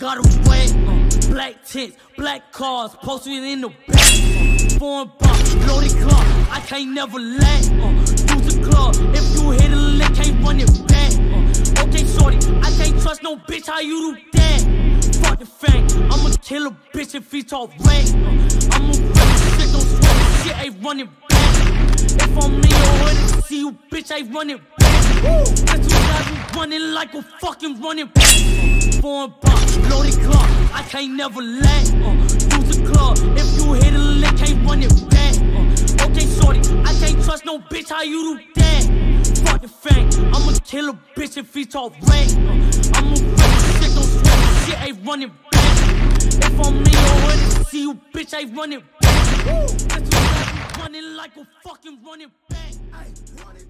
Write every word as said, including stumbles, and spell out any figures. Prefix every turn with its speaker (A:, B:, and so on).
A: got away. Uh, black tents, black cars, posted in the back. Foreign box, loaded clock, I can't never lack. Uh, use the club, if you hit a lick, can't run it back. Uh, okay, shorty, I can't trust no bitch, how you do that? Fuck the fang, I'ma kill a bitch if he talk rank. Uh, I'ma run shit, don't sweat, shit ain't running back. If I'm in your hood, see you, bitch, I run it back. Woo! That's you guys be running like a fucking running back. Foreign box, loaded clock, I can't never lack. Uh, use the club, if you hit a lick, can't run it back. Uh, okay, shorty, I can't trust no bitch, how you do that? Fuck the fang, I'ma kill a bitch if he talk rank. Uh, I'ma run shit, don't sweat, shit ain't running back. If I'm in your hood, see you, bitch, I run it back. Woo! That's you guys be running like a fucking running back.